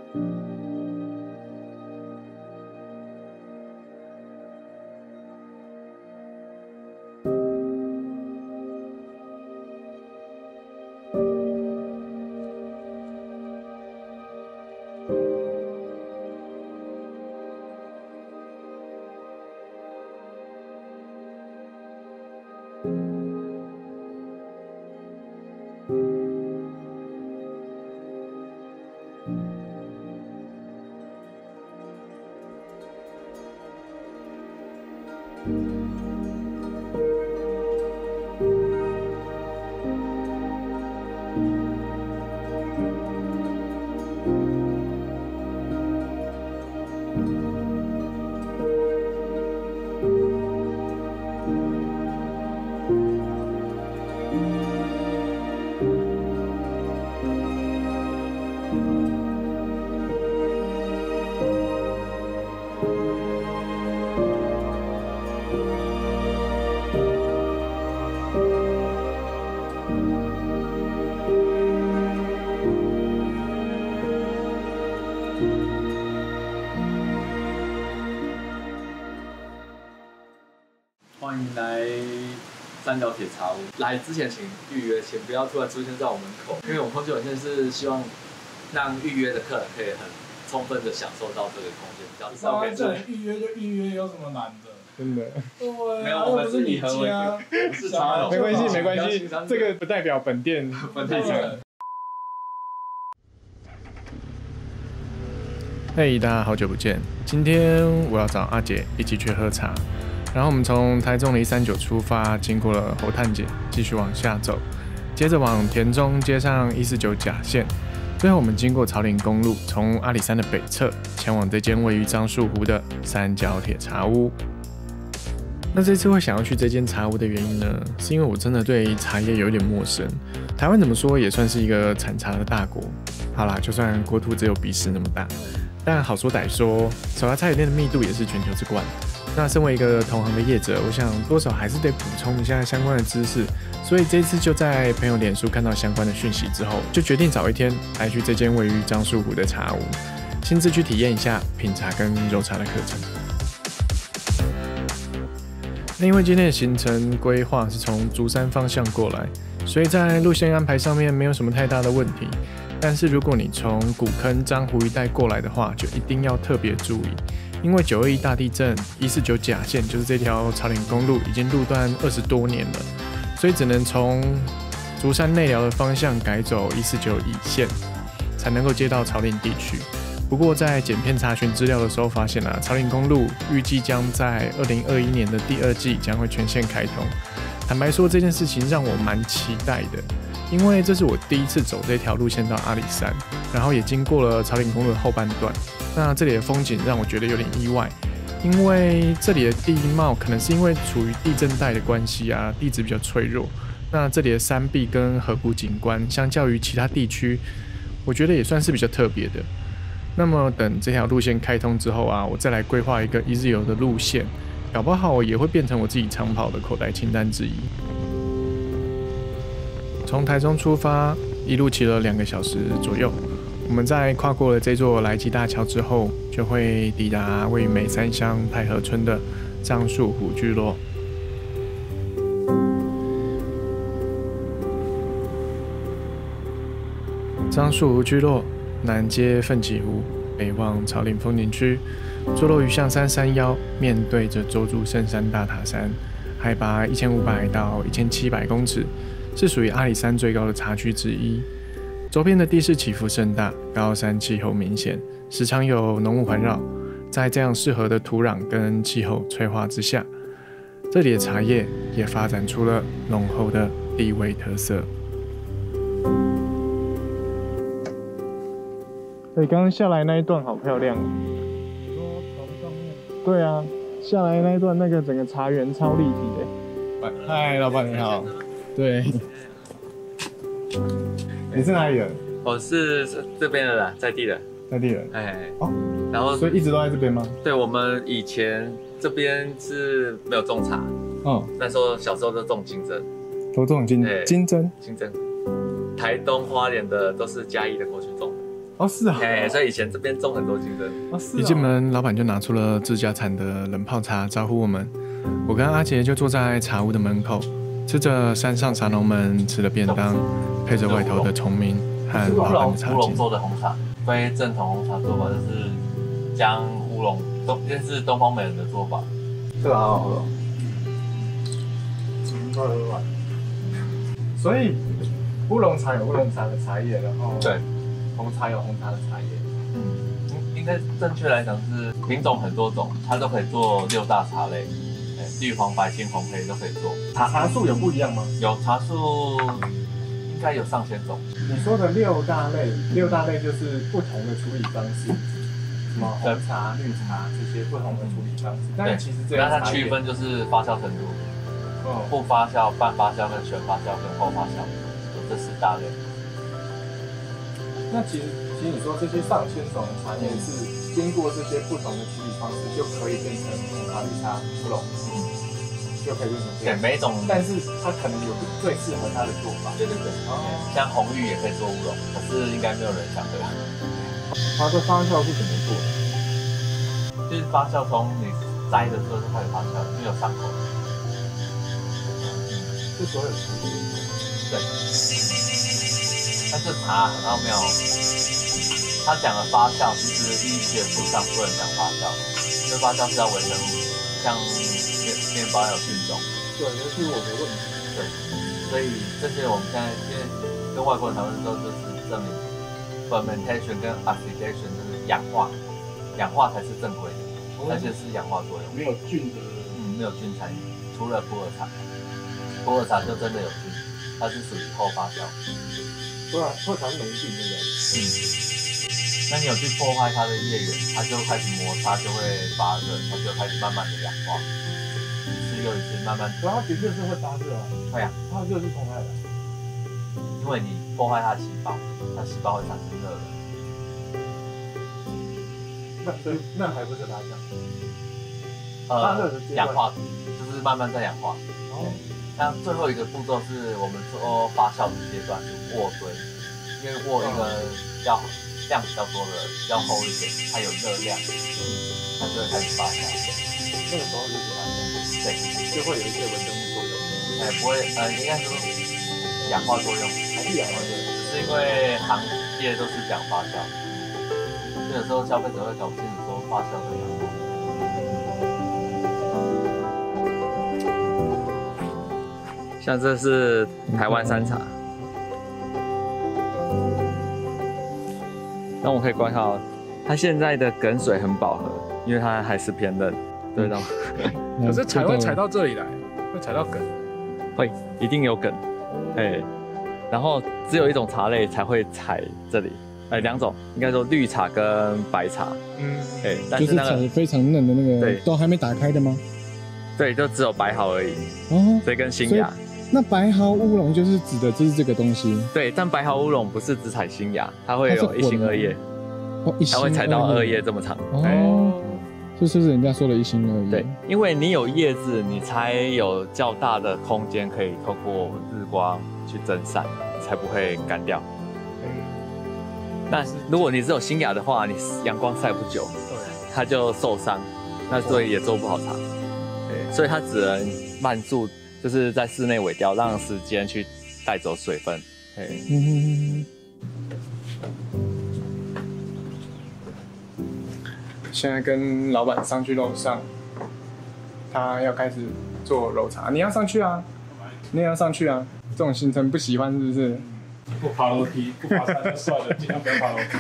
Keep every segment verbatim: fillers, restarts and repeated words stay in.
欢迎来三角铁茶屋。来之前请预约，请不要突然出现在我门口，因为我们空间有限是希望让预约的客人可以很充分的享受到这个空间，这样子。 当然，这预约就预约，有什么难的？ 真的。 对， 没有，我们是以和为贵，是茶楼。 没关系，没关系，这个不代表本店本店长。 嘿，大家好久不见！今天我要找阿姐一起去喝茶。然后我们从台中的一三九出发，经过了猴探姐，继续往下走，接着往田中接上一四九甲线，最后我们经过草岭公路，从阿里山的北侧前往这间位于樟树湖的三角铁茶屋。那这次会想要去这间茶屋的原因呢，是因为我真的对茶叶有一点陌生。台湾怎么说也算是一个产茶的大国，好啦，就算国土只有鼻屎那么大，但好说歹说，手摇茶叶店的密度也是全球之冠。那身为一个同行的业者，我想多少还是得补充一下相关的知识，所以这一次就在朋友脸书看到相关的讯息之后，就决定找一天来去这间位于樟树湖的茶屋，亲自去体验一下品茶跟揉茶的课程。那因为今天的行程规划是从竹山方向过来，所以在路线安排上面没有什么太大的问题。但是如果你从古坑樟湖一带过来的话，就一定要特别注意。因为九二一大地震，一四九甲线就是这条草岭公路已经路段二十多年了，所以只能从竹山内寮的方向改走一四九乙线，才能够接到草岭地区。不过在剪片查询资料的时候发现啊，草岭公路预计将在二零二一年的第二季将会全线开通。坦白说，这件事情让我蛮期待的，因为这是我第一次走这条路线到阿里山，然后也经过了草岭公路的后半段。那这里的风景让我觉得有点意外，因为这里的地貌可能是因为处于地震带的关系啊，地质比较脆弱。那这里的山壁跟河谷景观，相较于其他地区，我觉得也算是比较特别的。那么等这条路线开通之后啊，我再来规划一个一日游的路线，搞不好也会变成我自己长跑的口袋清单之一。从台中出发，一路骑了两个小时左右。我们在跨过了这座来基大桥之后，就会抵达位于美山乡太和村的樟树湖聚落。樟树湖聚落南接奋起湖，北望草岭风景区，坐落于象山山腰，面对着周筑圣山大塔山，海拔一千五百到一千七百公尺，是属于阿里山最高的茶区之一。周边的地势起伏甚大，高山气候明显，时常有浓雾环绕。在这样适合的土壤跟气候催化之下，这里的茶叶也发展出了浓厚的地味特色。对，刚刚下来那一段好漂亮哦。 你说从上面？ 对啊，下来那一段那个整个茶园超立体的。嗨，老板你好。对。你是哪里人？ 我是这边的人，在地人。 在地人。 哎， 哦， 然后所以一直都在这边吗？ 对，我们以前这边是没有种茶， 嗯， 那时候小时候都种金针， 都种金金针。 金针，台东花莲的都是嘉义的过去种的。 哦，是啊。 哎，所以以前这边种很多金针。 哦，是啊。一进门，老板就拿出了自家产的冷泡茶招呼我们。我跟阿杰就坐在茶屋的门口，吃着山上茶农们吃的便当，配着外头的虫鸣和老板的茶经。 乌龙做的红茶，非正统红茶做法就是将乌龙，东这是东方美人的做法。这个好好喝。 嗯，快喝完。 所以乌龙茶有乌龙茶的茶叶，然后对， 红茶有红茶的茶叶。 嗯，应该正确来讲是品种很多种，它都可以做六大茶类。绿黄白青红黑都可以做。 茶茶树有不一样吗？ 有茶树，应该有上千种。 你说的六大类，六大类就是不同的处理方式，什么红茶、绿茶这些不同的处理方式。但其实这样它区分就是发酵程度，哦，不发酵、半发酵、跟全发酵、跟后发酵，有这四大类。 那其实，其实你说这些上千种的茶叶是经过这些不同的处理方式，就可以变成红茶、绿茶、乌龙。就可以变成这样。 对，每种， 但是它可能有最适合它的做法。 对对对，哦，像红玉也可以做乌龙，可是应该没有人想喝。 它的发酵是怎么做的？ 就是发酵从你摘的时候就开始发酵，就有伤口。 是所有的茶叶。 对。但是茶很奥妙，他讲的发酵，其实医学书上不能讲发酵，因为发酵是要微生物，像面面包有菌种。 对，这是我的问题。 对，所以这些我们现在因为跟外国人讨论的时候，就是证明 fermentation 跟 oxidation 就是氧化，氧化才是正规的，而且是氧化作用。 没有菌的， 嗯，没有菌参与，除了普洱茶，普洱茶就真的有菌，它是属于后发酵。 对啊，普洱茶是没菌，对不对？ 嗯。那你有去破坏它的叶缘，它就开始摩擦，就会发热，它就开始慢慢的氧化，一次又一次慢慢。 对，它的确是会发热啊。 会啊， 它热是从哪里来？ 因为你破坏它的细胞，它细胞会产生热能。 那所以那还不是发酵？ 呃，氧化就是慢慢在氧化。哦。那最后一个步骤是我们说发酵的阶段，就渥堆，因为渥一个要。量比较多的，比较厚一点，它有热量，它就会开始发酵。 那个时候就给它对，就会有一些微生物作用。 哎，不会，呃，应该说氧化作用， 还是氧化作用， 只是因为行业都是讲发酵，所以有时候消费者会搞不清楚说发酵跟氧化。像这是台湾山茶。那我可以观察，它现在的梗水很饱和，因为它还是偏嫩，对的。 可是踩会踩到这里来，会踩到梗， 会一定有梗，哎，然后只有一种茶类才会踩这里，哎，两种，应该说绿茶跟白茶，嗯，哎，但是那个就是非常嫩的那个， 对， 都还没打开的吗？ 对，就只有白毫而已，哦，所以跟新芽。 那白毫乌龙就是指的就是这个东西， 对，但白毫乌龙不是只采新芽，它会有一心二叶， 哦，一心它会采到二叶这么长， 哦，这就是人家说的一心二叶。 对，因为你有叶子，你才有较大的空间可以透过日光去蒸散，才不会干掉。那如果你只有新芽的话，你阳光晒不久，它就受伤，那所以也做不好茶。对，所以它只能慢速。就是在室内萎凋，让时间去带走水分。嗯， 现在跟老板上去楼上，他要开始做揉茶，你要上去啊，你也要上去啊。这种行程不喜欢是不是？ 不爬楼梯，不爬山就算了，尽量不要爬楼梯。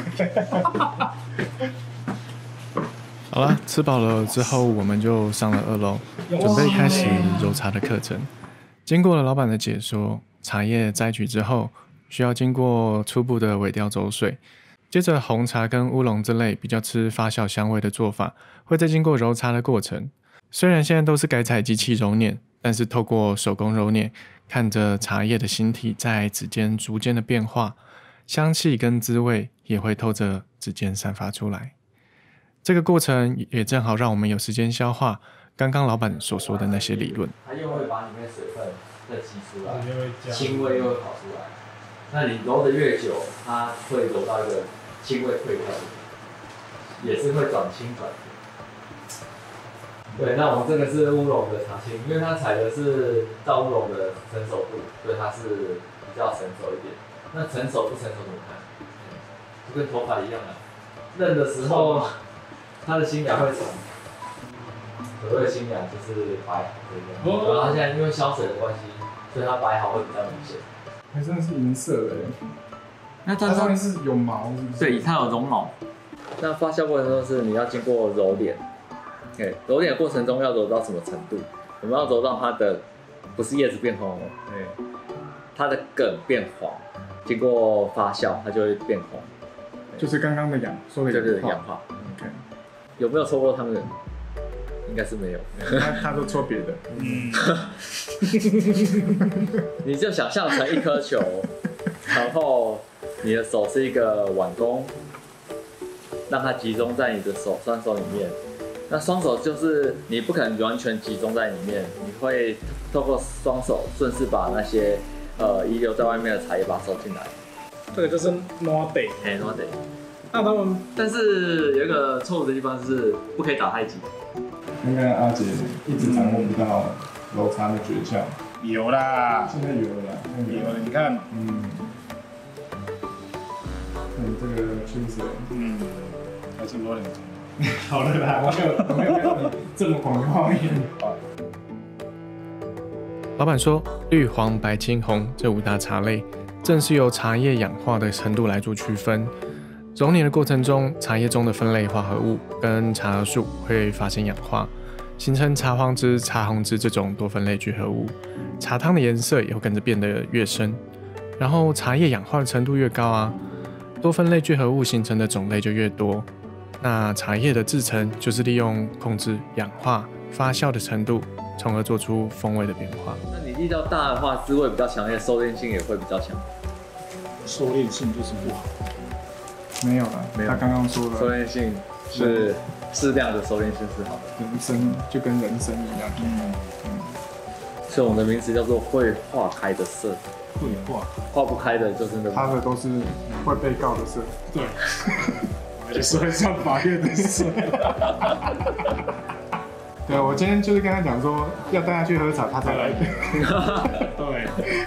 好了，吃饱了之后，我们就上了二楼，准备开始揉茶的课程。经过了老板的解说，茶叶摘取之后，需要经过初步的萎凋走水，接着红茶跟乌龙这类比较吃发酵香味的做法，会再经过揉茶的过程。虽然现在都是改采机器揉捻，但是透过手工揉捻，看着茶叶的形体在指尖逐渐的变化，香气跟滋味也会透着指尖散发出来。这个过程也正好让我们有时间消化刚刚老板所说的那些理论。 它又会把里面水分再吸出来，腥味又会跑出来。那你揉得越久，它会揉到一个轻微退开，也是会转轻转甜。对，那我们这个是乌龙的茶青，因为它采的是造乌龙的成熟度，所以它是比较成熟一点。那成熟不成熟怎么看？嗯、就跟头发一样啊，嫩的时候它的新芽会长，所谓的新芽就是白毫这样。然后它现在因为消水的关系，所以它白毫会比较明显。 还真的是银色的耶， 那它上面是有毛是不是？ 对，它有绒毛。那发酵过程中是你要经过揉捻。Okay, 揉捻的过程中要揉到什么程度？我们要揉到它的不是叶子变红哦，对，它的梗变黄，经过发酵它就会变红， 就是刚刚的氧说的就是氧化。 OK， 有没有搓过汤圆？应该是没有。 他他都搓别的。 嗯， 你就想象成一颗球，然后你的手是一个碗弓，让它集中在你的手双手里面。那双手就是你不可能完全集中在里面，你会透过双手顺势把那些呃遗留在外面的茶叶把它收进来。 这个就是挪得， 哎，挪得。 那他们但是有一个错误的地方是不可以打太极。 刚刚阿杰一直掌握不到揉茶的诀窍， 有啦， 现在有了啦， 有了，你看， 嗯，你这个确实， 嗯，还是多点钟。 好了啦，我没有我没有看到你这么广的画面。 老板说，绿、黄、白、青、红这五大茶类，正是由茶叶氧化的程度来做区分。揉捻的过程中，茶叶中的分类化合物跟茶核素会发生氧化，形成茶黄汁、茶红汁这种多酚类聚合物。茶汤的颜色也会跟着变得越深。然后茶叶氧化的程度越高啊，多酚类聚合物形成的种类就越多。那茶叶的制成就是利用控制氧化、发酵的程度，从而做出风味的变化。 那你力道大的话，滋味比较强烈，收敛性也会比较强。 收敛性就是不好。 没有了， 没有他刚刚说收了， 敛性是适量的收敛性是好的。 人生就跟人生一样， 嗯， 所以我们的名词叫做会化开的色， 会化， 化不开的就是那个。 他的都是会被告的事。 对，而且是会上法院的事。 对，我今天就是跟他讲说要带他去喝茶，他才来。 对。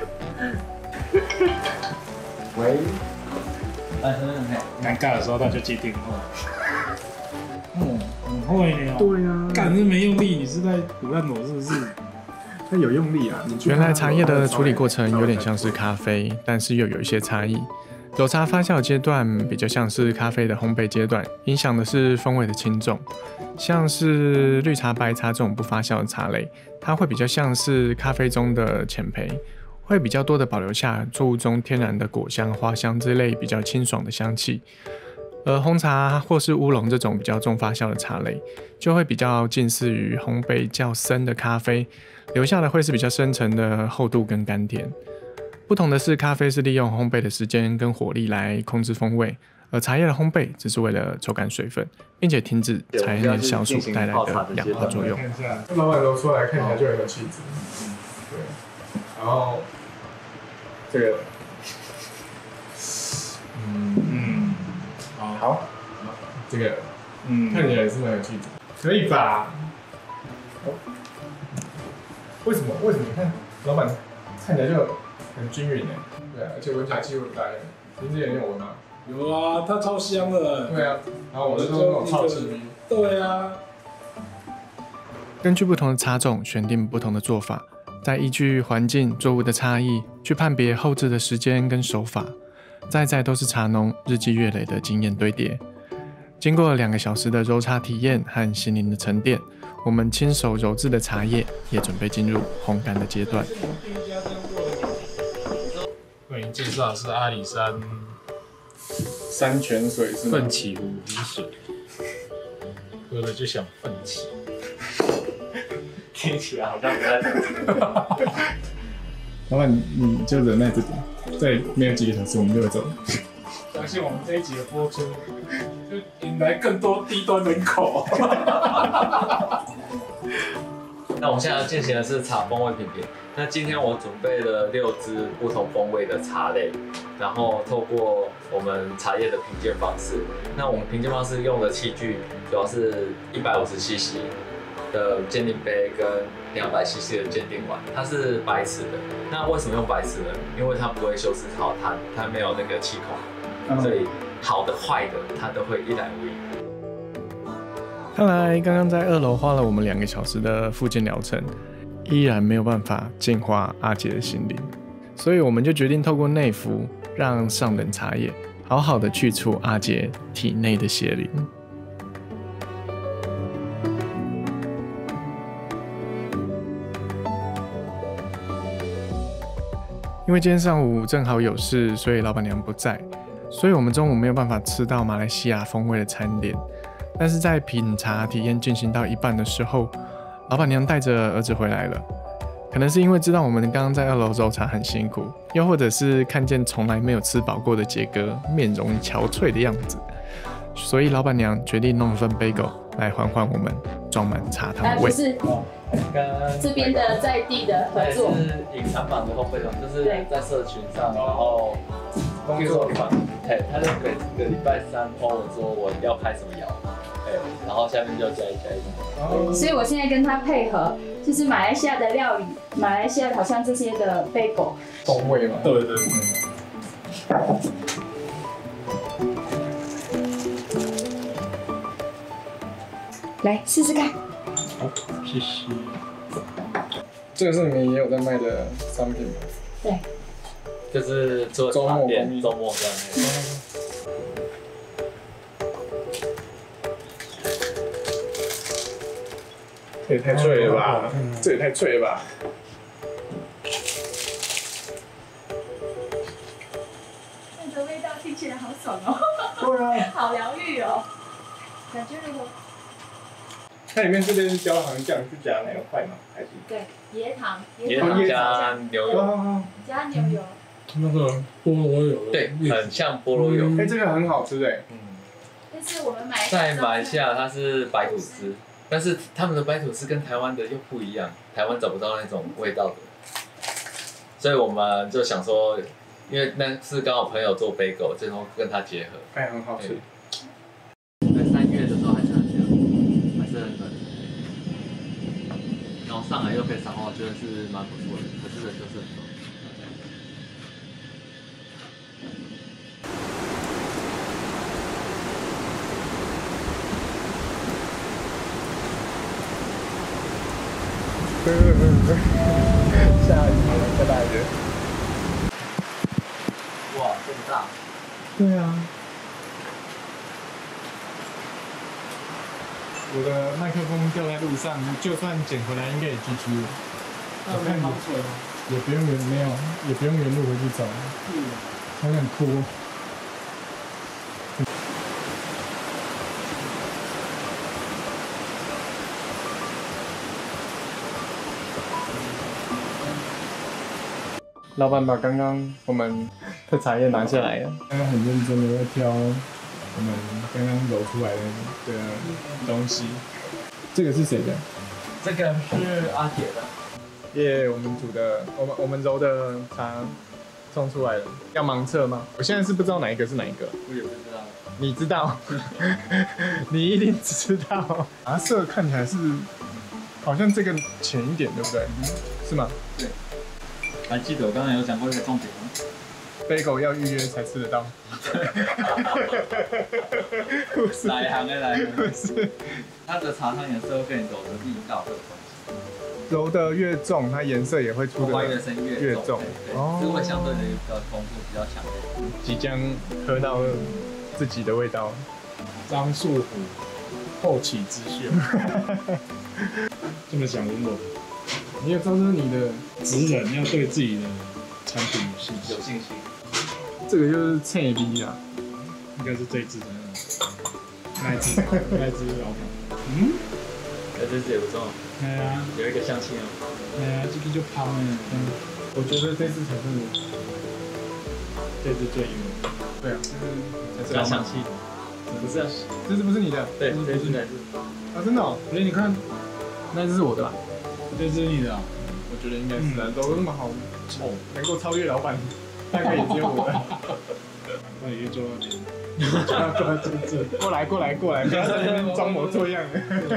喂，来，等等看。 尴尬的时候他就接电话。哦，很会呢。 对呀， 干是没用力，你是在胡乱我是不是？ 他有用力啊。 原来茶叶的处理过程有点像是咖啡，但是又有一些差异。揉茶发酵阶段比较像是咖啡的烘焙阶段，影响的是风味的轻重。像是绿茶、白茶这种不发酵的茶类，它会比较像是咖啡中的浅焙，会比较多的保留下作物中天然的果香、花香之类比较清爽的香气。而红茶或是乌龙这种比较重发酵的茶类，就会比较近似于烘焙较深的咖啡，留下的会是比较深层的厚度跟甘甜。不同的是，咖啡是利用烘焙的时间跟火力来控制风味，而茶叶的烘焙只是为了抽干水分，并且停止茶叶内酵素带来的氧化作用。 看一下，老板揉出来看起来就很有气质。对，然后这个，嗯嗯，好， 好，这个嗯， 看起来是蛮有气质，可以吧？哦，为什么？为什么？你看老板看起来就很均匀呢？对啊，而且闻起来气味不大一样。您之前有闻吗？ 有啊，它超香的。 对啊，然后我的都是那种超气味。 对啊。 根据不同的茶种选定不同的做法，再依据环境、作物的差异去判别后制的时间跟手法，再再都是茶农日积月累的经验堆叠。经过两个小时的揉茶体验和心灵的沉淀，我们亲手揉制的茶叶也准备进入烘干的阶段。 为您介绍的是阿里山山泉水是吗？ 奋起湖湖水，喝了就想奋起。 听起来好像不太对。 老板，你就忍耐着点，再没有几个小时我们就会走。 相信我们这一集的播出，就引来更多低端人口。 那我们现在进行的是茶风味品评。那今天我准备了六支不同风味的茶类，然后透过我们茶叶的评鉴方式，那我们评鉴方式用的器具主要是一百五十 C C 的鉴定杯跟两百 C C 的鉴定碗，它是白瓷的。那为什么用白瓷呢？因为它不会修饰陶炭，它没有那个气孔，所以好的坏的它都会一览无遗。 看来刚刚在二楼花了我们两个小时的复健疗程，依然没有办法净化阿杰的心灵，所以我们就决定透过内服，让上等茶叶好好的去除阿杰体内的邪灵。因为今天上午正好有事，所以老板娘不在，所以我们中午没有办法吃到马来西亚风味的餐点。但是在品茶体验进行到一半的时候，老板娘带着儿子回来了。可能是因为知道我们刚刚在二楼揉茶很辛苦，又或者是看见从来没有吃饱过的杰哥面容憔悴的样子，所以老板娘决定弄了份 bagel 来缓缓我们装满茶汤味。 就是这边的在地的合作， 是隐藏版的烘焙坊，就是在社群上，然后工作坊，哎，他就每个礼拜三 po 文说我要开什么窑，哎，然后下面就加一加一。 所以我现在跟他配合，就是马来西亚的料理，马来西亚好像这些的 bagel 风味嘛。 对对对。 来试试看。 好，谢谢。 这个是你们也有在卖的商品吗？ 对， 就是做茶店周末这样。 这也太脆了吧！这也太脆了吧！ 那个味道听起来好爽哦。 对啊， 好疗愈哦，感觉那个。 它里面这边是焦糖酱，是加哪个块吗？还是？ 对，椰糖， 椰糖加牛油， 加牛油。 那个菠萝油， 对，很像菠萝油。 哎，这个很好吃哎。 嗯。 但是我们买在马来西亚它是白吐司，但是他们的白吐司跟台湾的又不一样，台湾找不到那种味道的，所以我们就想说，因为那是刚好朋友做 bagel，最后跟它结合。 哎，很好吃。 在三月的时候还是很凉，还是很冷，然后上来又可以赏花，我觉得是蛮不错的，可是人就是很多。 下雨了，下大雨。 哇，这么大！ 对啊。我的麦克风掉在路上，就算捡回来应该也 G G 了。我看也不用原没有，也不用原路回去找。嗯，有点哭。老板把刚刚我们的茶叶拿下来了，刚刚很认真的在挑我们刚刚揉出来的这个东西。这个是谁的？ 这个是阿铁的。 耶、yeah, 我们煮的，我们我们揉的茶冲出来了。要盲测吗？我现在是不知道哪一个是哪一个。 我也不知道。 你知道？你一定知道。茶色看起来是好像这个浅一点，对不对？嗯、是吗？ 对。还记得我刚才有讲过一个重点吗 ？bagel 要预约才吃得到。 哪一行的来？ 不是， 它的茶汤颜色会跟你揉的力道会有关系。 揉的越重，它颜色也会出的越深越越重。 哦，这会相对的比较丰富，比较强烈。 即将喝到自己的味道。 张树虎，后起之秀。这么想问我？ 你有说出你的职人要对自己的产品有信心。 有信心。 这个就是脆逼啊， 应该是这一支的那一支，那一支老板。嗯， 这支也不错。 对啊， 有一个香气哦。 对啊，这个就抛了。 嗯，我觉得这支才是， 这支最有。 对啊，就是加香气。不是啊， 这支不是你的。 对，这支那支。 啊，真的哦， 所以你看， 那支是我的吧？ 就是你的、啊， 我觉得应该是啊，揉那么好，哦，能够超越老板，大概也只有我了。 那也做到这，就要做到这这。 过来过来过来，不要在那边装模作样的。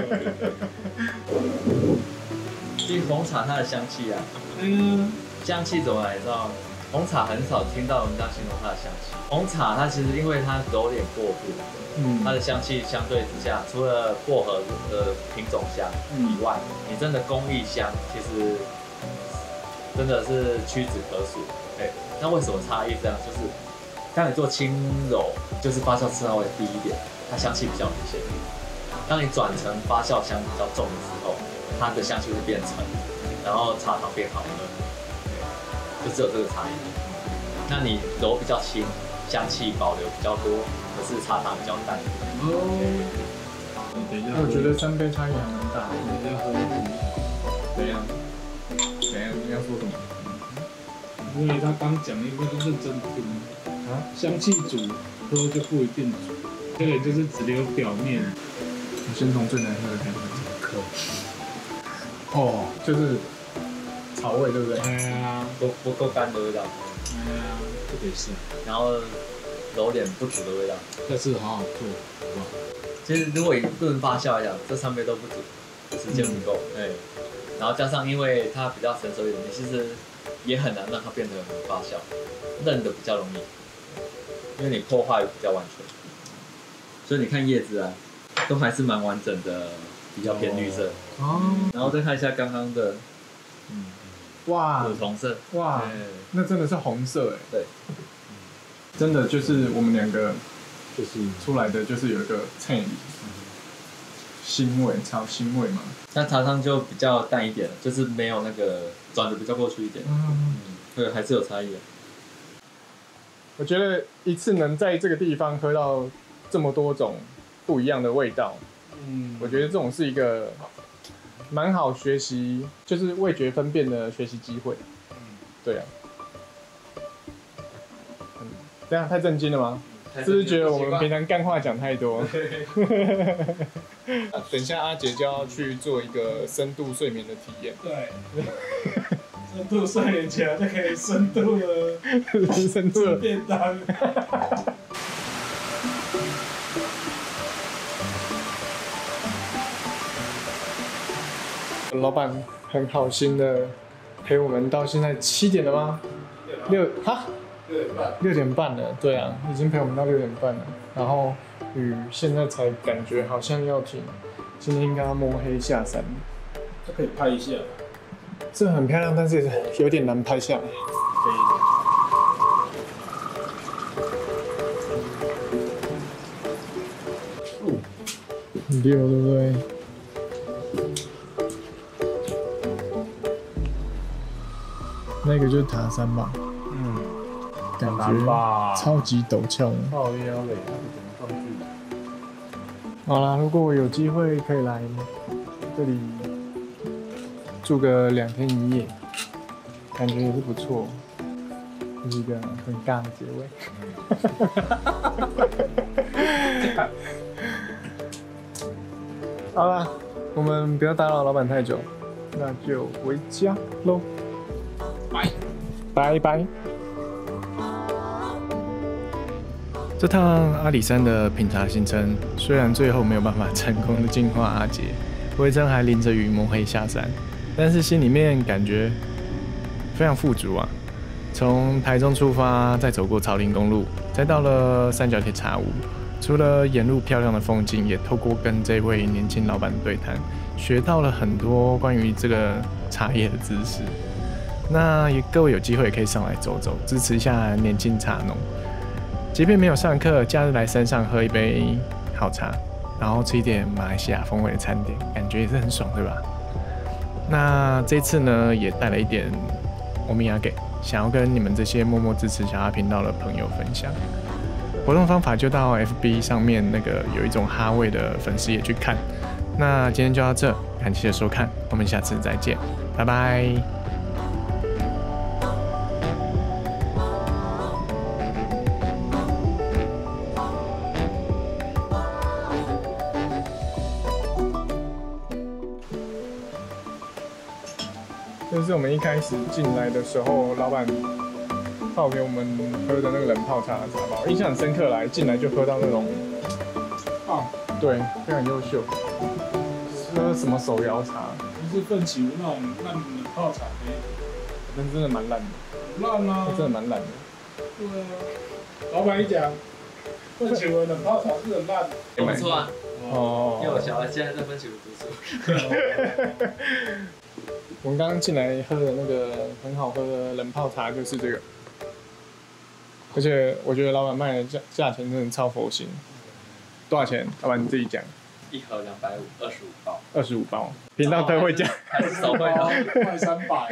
其实红茶它的香气啊， 嗯， 香气怎么来知道？红茶很少听到人家形容它的香气。红茶它其实因为它揉点过度， 嗯， 它的香气相对之下，除了薄荷的品种香以外，你真的工艺香其实真的是屈指可数。对，那为什么差异这样？就是当你做轻柔，就是发酵稍微低一点，它香气比较明显。当你转成发酵香比较重的时候，它的香气会变沉，然后茶汤变好喝，就只有这个差异。那你揉比较轻，香气保留比较多，可是茶汤比较淡。 哦，等一下， 我觉得三杯差异还蛮大的。 等一下喝一瓶。 怎样？怎样？你要说什么？ 因为他刚讲一个都认真听啊，香气煮喝就不一定煮，这个就是只留表面。 我先从最难喝的开始。 可哦，就是草味，对不对？ 哎呀， 不不够干的味道， 哎呀，这得是， 然后揉点不足的味道。 但是好好做，好不好？ 其实如果以个人发酵来讲，这三杯都不足，时间不够。对、嗯，然后加上因为它比较成熟一点，你其实也很难让它变得很发酵，嫩的比较容易，因为你破坏比较完全。所以你看叶子啊，都还是蛮完整的，比较偏绿色。 哦。 然后再看一下刚刚的，嗯， 哇， 古铜色。 哇，那真的是红色哎。 对。 真的就是我们两个， 就是出来的就是有一个菜里，腥味，炒腥味嘛。 那茶汤就比较淡一点了，就是没有那个转的比较过去一点。嗯，对，还是有差异的。 我觉得一次能在这个地方喝到这么多种不一样的味道，嗯，我觉得这种是一个蛮好学习，就是味觉分辨的学习机会。嗯，对啊。嗯，这样太震惊了吗？是不是觉得我们平常干话讲太多？等一下阿杰就要去做一个深度睡眠的体验。 对。深度睡眠起来就可以深度的深度的便当。 老板很好心的陪我们到现在七点了吗？六哈？六点半。六点半了，对啊，已经陪我们到六点半了。然后雨现在才感觉好像要停，今天应该要摸黑下山。 这可以拍一下。 这很漂亮，但是有点难拍下来。 可以。 很溜，对不对？那个就是塔山吧？嗯，感觉超级陡峭的。 靠腰嘞，那个怎么上去？ 好啦，如果我有机会可以来这里住个两天一夜，感觉也是不错，就是一个很尬的结尾。好啦，我们不要打扰老板太久，那就回家喽。拜拜拜。这趟阿里山的品茶行程，虽然最后没有办法成功的净化阿杰，维珍还淋着雨摸黑下山，但是心里面感觉非常富足啊。从台中出发，再走过草林公路，再到了三角铁茶屋。除了沿路漂亮的风景，也透过跟这位年轻老板的对谈，学到了很多关于这个茶叶的知识。那也各位有机会也可以上来走走，支持一下年轻茶农。即便没有上课，假日来山上喝一杯好茶，然后吃一点马来西亚风味的餐点，感觉也是很爽，对吧？那这次呢，也带了一点欧米亚给，想要跟你们这些默默支持小哈频道的朋友分享。活动方法就到 F B 上面那个有一种哈味的粉丝页去看。那今天就到这，感谢收看，我们下次再见，拜拜。 这是我们一开始进来的时候，老板泡给我们喝的那个冷泡茶的茶包，印象很深刻来，进来就喝到那种， 啊， 对，非常优秀。喝什么手摇茶？ 不是奋起湖那种烂冷泡茶杯， 那真的蛮烂的， 烂啊， 真的蛮烂的。 对啊，老板一讲，奋起湖冷泡茶是很烂的。 不错啊， 哦， 因为我小孩现在在分析读书。 我们刚刚进来喝的那个很好喝的冷泡茶就是这个，而且我觉得老板卖的价价钱真的超佛心。多少钱？老板你自己讲。 一盒两百五，二十五包。 二十五包，频道特惠价。 还是手绘的？ 快三百。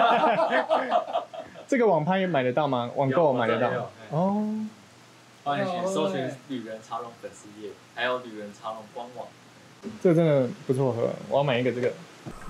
这个网拍买得到吗？网购买得到。哦。 欢迎去搜寻旅人茶龙粉丝页，还有旅人茶龙官网。 这个真的不错喝，我要买一个这个。